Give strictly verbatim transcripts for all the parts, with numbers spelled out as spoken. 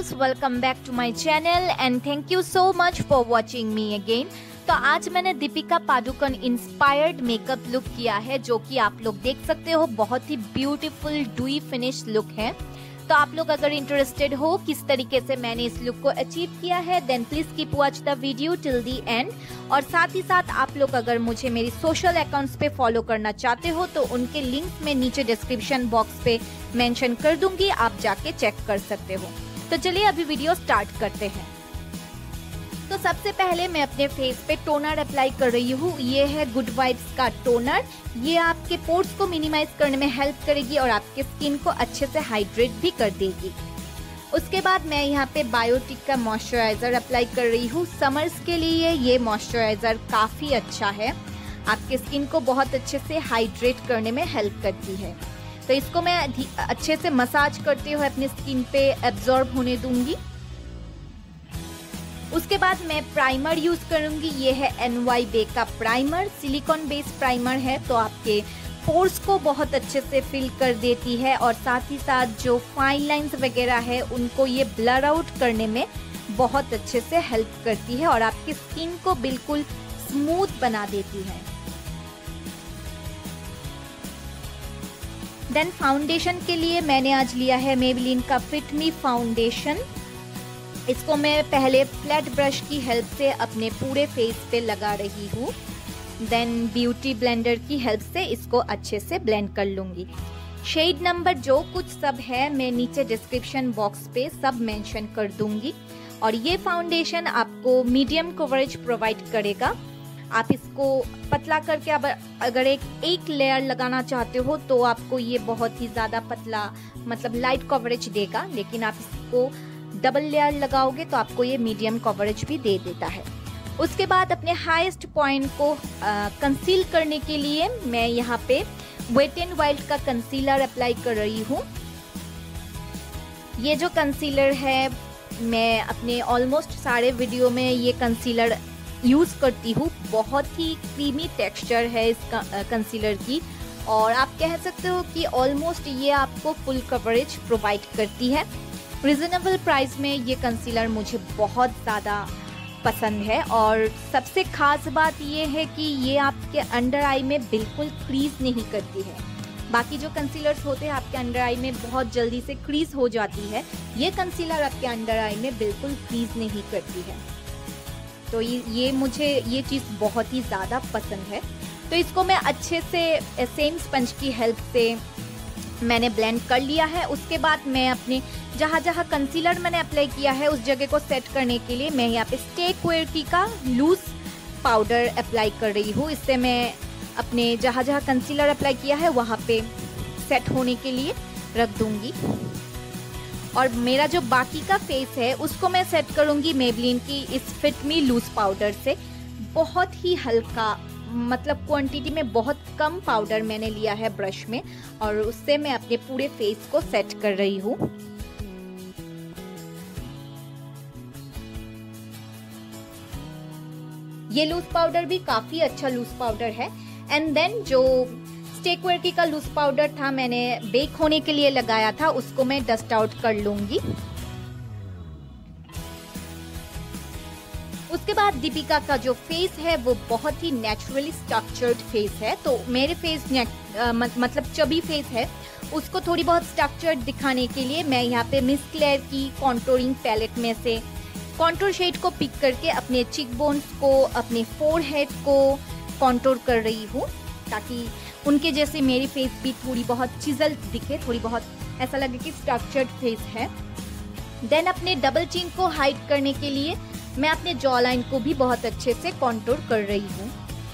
Viewers, welcome back to my channel and thank you so much for watching me again. तो आज मैंने Deepika Padukone inspired makeup look किया है, जो कि आप लोग देख सकते हो बहुत ही ब्यूटीफुल डुई फिनिश लुक है। तो आप लोग अगर इंटरेस्टेड हो किस तरीके से मैंने इस लुक को अचीव किया है, then please keep watch the video till the end. और साथ ही साथ आप लोग अगर मुझे मेरी सोशल अकाउंट्स पे फॉलो करना चाहते हो तो उनके लिंक मैं नीचे डिस्क्रिप्शन बॉक्स पे मेंशन कर दूंगी, आप जाके चेक कर सकते हो। तो चलिए अभी वीडियो स्टार्ट करते हैं। तो सबसे पहले मैं अपने फेस पे टोनर अप्लाई कर रही हूँ। ये है गुड वाइब्स का टोनर। ये आपके पोर्स को मिनिमाइज करने में हेल्प करेगी और आपके स्किन को अच्छे से हाइड्रेट भी कर देगी। उसके बाद मैं यहाँ पे बायोटिक का मॉइस्चराइजर अप्लाई कर रही हूँ। समर्स के लिए ये मॉइस्चराइजर काफ़ी अच्छा है, आपके स्किन को बहुत अच्छे से हाइड्रेट करने में हेल्प करती है। तो इसको मैं अच्छे से मसाज करते हुए अपनी स्किन पे एब्जॉर्ब होने दूंगी। उसके बाद मैं प्राइमर यूज करूंगी। ये है एन वाई बे का प्राइमर, सिलिकॉन बेस्ड प्राइमर है, तो आपके पोर्स को बहुत अच्छे से फिल कर देती है और साथ ही साथ जो फाइन लाइंस वगैरह है उनको ये ब्लर आउट करने में बहुत अच्छे से हेल्प करती है और आपकी स्किन को बिल्कुल स्मूथ बना देती है। देन फाउंडेशन के लिए मैंने आज लिया है मेबेलिन का फिट मी फाउंडेशन। इसको मैं पहले फ्लैट ब्रश की हेल्प से अपने पूरे फेस पे लगा रही हूँ, देन ब्यूटी ब्लेंडर की हेल्प से इसको अच्छे से ब्लेंड कर लूँगी। शेड नंबर जो कुछ सब है मैं नीचे डिस्क्रिप्शन बॉक्स पे सब मेंशन कर दूँगी। और ये फाउंडेशन आपको मीडियम कवरेज प्रोवाइड करेगा। आप इसको पतला करके अब अगर एक एक लेयर लगाना चाहते हो तो आपको ये बहुत ही ज़्यादा पतला मतलब लाइट कवरेज देगा, लेकिन आप इसको डबल लेयर लगाओगे तो आपको ये मीडियम कवरेज भी दे देता है। उसके बाद अपने हाईएस्ट पॉइंट को कंसील करने के लिए मैं यहाँ पे वेट एंड वाइल्ड का कंसीलर अप्लाई कर रही हूँ। ये जो कंसीलर है मैं अपने ऑलमोस्ट सारे वीडियो में ये कंसीलर यूज करती हूँ। बहुत ही क्रीमी टेक्सचर है इस कंसीलर की और आप कह सकते हो कि ऑलमोस्ट ये आपको फुल कवरेज प्रोवाइड करती है। रिजनेबल प्राइस में ये कंसीलर मुझे बहुत ज़्यादा पसंद है और सबसे खास बात ये है कि ये आपके अंडर आई में बिल्कुल क्रीज नहीं करती है। बाकी जो कंसीलर्स होते हैं आपके अंडर आई में बहुत जल्दी से क्रीज हो जाती है, ये कंसीलर आपके अंडर आई में बिल्कुल क्रीज नहीं करती है। तो ये ये मुझे ये चीज़ बहुत ही ज़्यादा पसंद है। तो इसको मैं अच्छे से सेम स्पंज की हेल्प से मैंने ब्लेंड कर लिया है। उसके बाद मैं अपने जहाँ जहाँ कंसीलर मैंने अप्लाई किया है उस जगह को सेट करने के लिए मैं यहाँ पे स्टे क्वेयर्की का लूज पाउडर अप्लाई कर रही हूँ। इससे मैं अपने जहाँ जहाँ कंसीलर अप्लाई किया है वहाँ पे सेट होने के लिए रख दूँगी। और मेरा जो बाकी का फेस है उसको मैं सेट करूँगी मेबेलिन की इस फिट मी लूज पाउडर से। बहुत ही हल्का मतलब क्वांटिटी में बहुत कम पाउडर मैंने लिया है ब्रश में और उससे मैं अपने पूरे फेस को सेट कर रही हूँ। ये लूज पाउडर भी काफी अच्छा लूज पाउडर है। एंड देन जो स्टे क्वेयर्की का लूज पाउडर था मैंने बेक होने के लिए लगाया था, उसको मैं डस्ट आउट कर लूंगी। उसके बाद दीपिका का जो फेस है वो बहुत ही नेचुरली स्ट्रक्चर्ड फेस है। तो मेरे फेस आ, मतलब चबी फेस है, उसको थोड़ी बहुत स्ट्रक्चर्ड दिखाने के लिए मैं यहाँ पे मिस क्लेयर की कॉन्टोरिंग पैलेट में से कॉन्टोर शेड को पिक करके अपने चीक बोन्स को, अपने फोरहेड को कॉन्टोर कर रही हूँ, ताकि उनके जैसे मेरी फेस भी थोड़ी बहुत चिजल दिखे, थोड़ी बहुत ऐसा लगे कि स्ट्रक्चर्ड फेस है। देन अपने डबल चिन को हाइड करने के लिए मैं अपने जॉ लाइन को भी बहुत अच्छे से कॉन्टोर कर रही हूँ।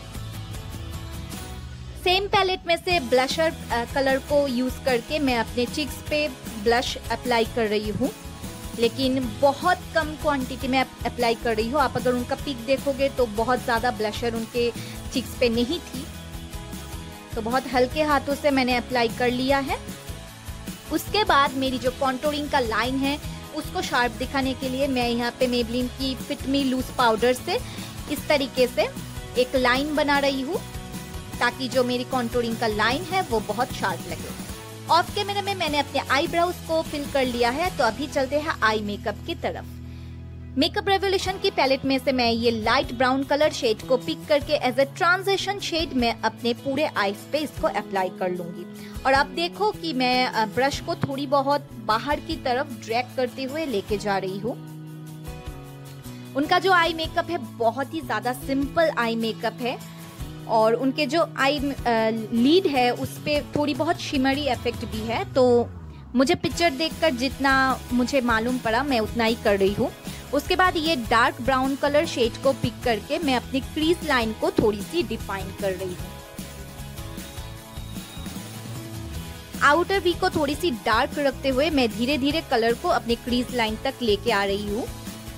सेम पैलेट में से ब्लशर कलर को यूज करके मैं अपने चिक्स पे ब्लश अप्लाई कर रही हूँ, लेकिन बहुत कम क्वांटिटी में अप्लाई कर रही हूँ। आप अगर उनका पिक देखोगे तो बहुत ज़्यादा ब्लशर उनके चिक्स पे नहीं थी, तो बहुत हल्के हाथों से मैंने अप्लाई कर लिया है। उसके बाद मेरी जो कॉन्टोरिंग का लाइन है उसको शार्प दिखाने के लिए मैं यहाँ पे मेबेलिन की फिट मी लूज पाउडर से इस तरीके से एक लाइन बना रही हूँ, ताकि जो मेरी कॉन्टोरिंग का लाइन है वो बहुत शार्प लगे। ऑफ कैमरा में मैंने अपने आईब्रोज को फिल कर लिया है, तो अभी चलते हैं आई मेकअप की तरफ। मेकअप रेवोल्यूशन की पैलेट में से मैं ये लाइट ब्राउन कलर शेड को पिक करके एज ए ट्रांजिशन शेड में अपने पूरे आईज पे इसको अप्लाई कर लूंगी। और आप देखो कि मैं ब्रश को थोड़ी बहुत बाहर की तरफ ड्रैग करते हुए लेके जा रही हूँ। उनका जो आई मेकअप है बहुत ही ज्यादा सिंपल आई मेकअप है, और उनके जो आई लीड है उस पे थोड़ी बहुत शिमरी इफेक्ट भी है। तो मुझे पिक्चर देखकर जितना मुझे मालूम पड़ा मैं उतना ही कर रही हूँ। उसके बाद ये डार्क ब्राउन कलर शेड को पिक करके मैं अपनी क्रीज लाइन को थोड़ी सी डिफाइन कर रही हूँ। आउटर वी को थोड़ी सी डार्क रखते हुए मैं धीरे धीरे कलर को अपनी क्रीज लाइन तक लेके आ रही हूँ।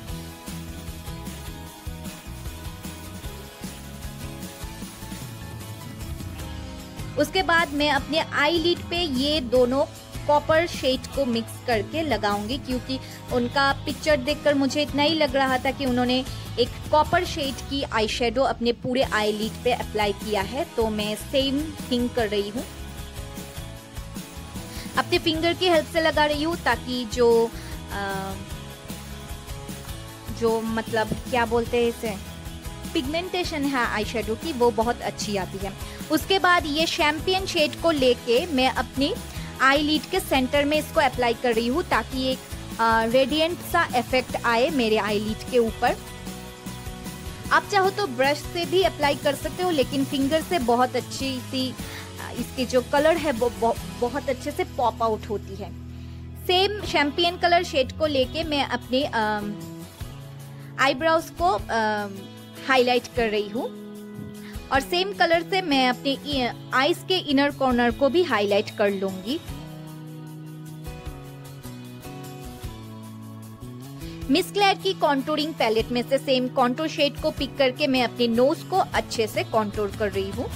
उसके बाद मैं अपने आई लिड पे ये दोनों कॉपर शेड को मिक्स करके लगाऊंगी, क्योंकि उनका पिक्चर देखकर मुझे इतना ही लग रहा था कि उन्होंने एक कॉपर शेड की आई शेडो अपने पूरे आई लिड पे अप्लाई किया है। तो मैं सेम थिंग कर रही हूँ, अपने फिंगर की हेल्प से लगा रही हूँ, ताकि जो आ, जो मतलब क्या बोलते हैं इसे, पिगमेंटेशन है आई शेडो की, वो बहुत अच्छी आती है। उसके बाद ये शैम्पियन शेड को लेके मैं अपनी आई लिड के सेंटर में इसको अप्लाई कर रही हूँ, ताकि एक रेडिएंट सा इफेक्ट आए मेरे आई लिड के ऊपर। आप चाहो तो ब्रश से भी अप्लाई कर सकते हो, लेकिन फिंगर से बहुत अच्छी सी इसकी जो कलर है वो बहुत अच्छे से पॉप आउट होती है। सेम शैम्पियन कलर शेड को लेके मैं अपने आईब्रोज को हाईलाइट कर रही हूँ, और सेम कलर से मैं अपने आईज के इनर कॉर्नर को भी हाईलाइट कर लूंगी। मिस क्लेयर की कॉन्टूरिंग पैलेट में से सेम कॉन्टूर शेड को पिक करके मैं अपने नोज को अच्छे से कॉन्टूर कर रही हूँ।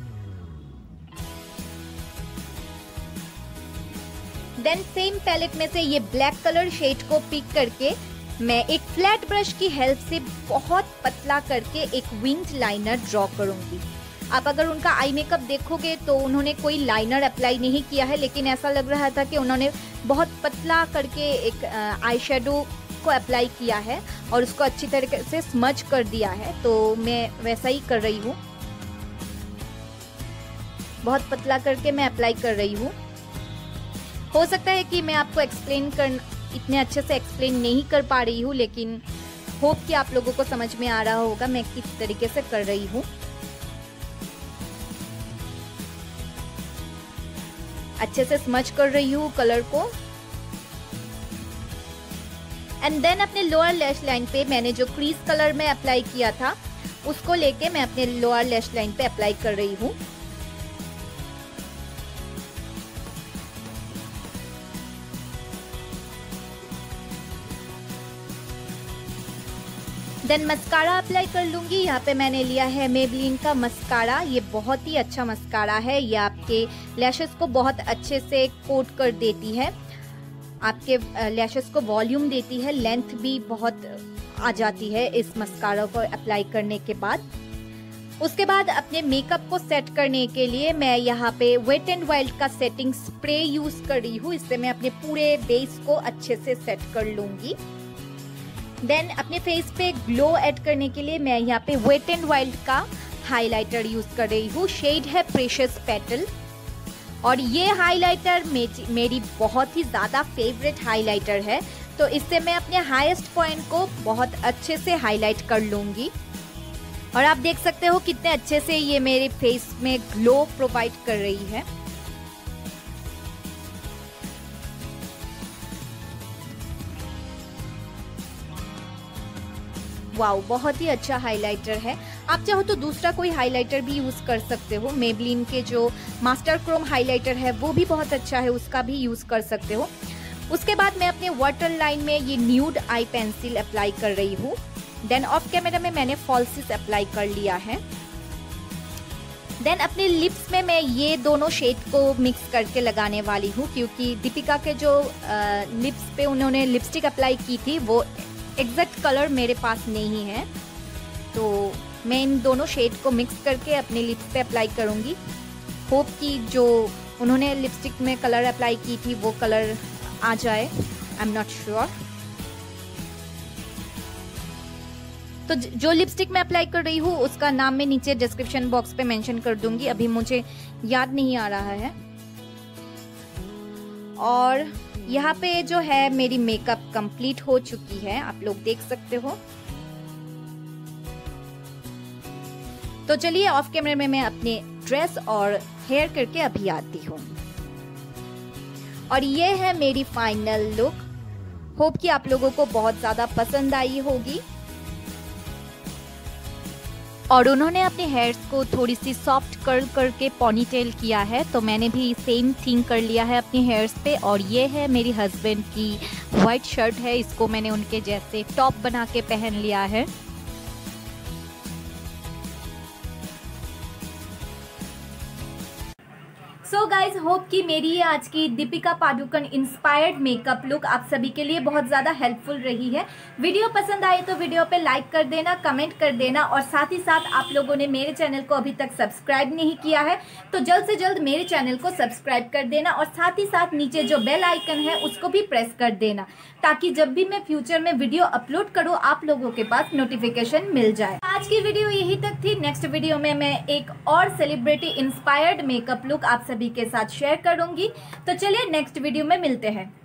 देन सेम पैलेट में से ये ब्लैक कलर शेड को पिक करके मैं एक फ्लैट ब्रश की हेल्प से बहुत पतला करके एक विंग्ड लाइनर ड्रॉ करूंगी। आप अगर उनका आई मेकअप देखोगे तो उन्होंने कोई लाइनर अप्लाई नहीं किया है, लेकिन ऐसा लग रहा था कि उन्होंने बहुत पतला करके एक आई शेडो को अप्लाई किया है और उसको अच्छी तरीके से स्मज कर दिया है। तो मैं वैसा ही कर रही हूँ, बहुत पतला करके मैं अप्लाई कर रही हूँ। हो सकता है कि मैं आपको एक्सप्लेन कर इतने अच्छे से एक्सप्लेन नहीं कर पा रही हूँ, लेकिन होप कि आप लोगों को समझ में आ रहा होगा मैं किस तरीके से कर रही हूँ। अच्छे से स्मच कर रही हूँ कलर को। एंड देन अपने लोअर लैश लाइन पे मैंने जो क्रीज कलर में अप्लाई किया था उसको लेके मैं अपने लोअर लैश लाइन पे अप्लाई कर रही हूँ। देन मस्कारा अप्लाई कर लूंगी। यहाँ पे मैंने लिया है मेबलिन का मस्कारा। ये बहुत ही अच्छा मस्कारा है, ये आपके लैशेस को बहुत अच्छे से कोट कर देती है, आपके लैशेस को वॉल्यूम देती है, लेंथ भी बहुत आ जाती है इस मस्कारा को अप्लाई करने के बाद। उसके बाद अपने मेकअप को सेट करने के लिए मैं यहाँ पे वेट एंड वाइल्ड का सेटिंग स्प्रे यूज कर रही हूँ। इससे मैं अपने पूरे बेस को अच्छे से सेट कर लूंगी। देन अपने फेस पे ग्लो ऐड करने के लिए मैं यहाँ पे वेट एंड वाइल्ड का हाइलाइटर यूज कर रही हूँ। शेड है प्रेशियस पेटल, और ये हाइलाइटर मेरी बहुत ही ज़्यादा फेवरेट हाइलाइटर है। तो इससे मैं अपने हाईएस्ट पॉइंट को बहुत अच्छे से हाईलाइट कर लूँगी। और आप देख सकते हो कितने अच्छे से ये मेरे फेस में ग्लो प्रोवाइड कर रही है। वाओ, बहुत ही अच्छा हाइलाइटर है। आप चाहो तो दूसरा कोई हाइलाइटर भी यूज कर सकते हो। मेबलिन के जो मास्टर क्रोम हाइलाइटर है वो भी बहुत अच्छा है, उसका भी यूज कर सकते हो। उसके बाद मैं अपने वाटर लाइन में ये न्यूड आई पेंसिल अप्लाई कर रही हूँ। देन ऑफ कैमरा में मैंने फॉल्सिस अप्लाई कर लिया है। देन अपने लिप्स में मैं ये दोनों शेड को मिक्स करके लगाने वाली हूँ, क्योंकि दीपिका के जो लिप्स पे उन्होंने लिपस्टिक अप्लाई की थी वो एग्जैक्ट कलर मेरे पास नहीं है। तो मैं इन दोनों शेड को मिक्स करके अपने लिप्स पे अप्लाई करूँगी। होप कि जो उन्होंने लिपस्टिक में कलर अप्लाई की थी वो कलर आ जाए, आई एम नॉट श्योर। तो जो लिपस्टिक मैं अप्लाई कर रही हूँ उसका नाम मैं नीचे डिस्क्रिप्शन बॉक्स पे मेंशन कर दूंगी, अभी मुझे याद नहीं आ रहा है। और यहाँ पे जो है मेरी मेकअप कंप्लीट हो चुकी है, आप लोग देख सकते हो। तो चलिए ऑफ कैमरे में मैं अपने ड्रेस और हेयर करके अभी आती हूँ। और ये है मेरी फाइनल लुक। होप कि आप लोगों को बहुत ज़्यादा पसंद आई होगी। और उन्होंने अपने हेयर्स को थोड़ी सी सॉफ्ट कर्ल करके पॉनीटेल किया है, तो मैंने भी सेम थिंग कर लिया है अपने हेयर्स पे। और ये है मेरी हस्बैंड की वाइट शर्ट है, इसको मैंने उनके जैसे टॉप बना के पहन लिया है। सो गाइज, होप कि मेरी ये आज की Deepika Padukone inspired makeup look आप सभी के लिए बहुत ज़्यादा हेल्पफुल रही है। वीडियो पसंद आए तो वीडियो पे लाइक कर देना, कमेंट कर देना, और साथ ही साथ आप लोगों ने मेरे चैनल को अभी तक सब्सक्राइब नहीं किया है तो जल्द से जल्द मेरे चैनल को सब्सक्राइब कर देना, और साथ ही साथ नीचे जो बेल आइकन है उसको भी प्रेस कर देना, ताकि जब भी मैं फ्यूचर में वीडियो अपलोड करूँ आप लोगों के पास नोटिफिकेशन मिल जाए। आज की वीडियो यही तक थी। नेक्स्ट वीडियो में मैं एक और सेलिब्रिटी इंस्पायर्ड मेकअप लुक आप सभी के साथ शेयर करूंगी। तो चलिए नेक्स्ट वीडियो में मिलते हैं।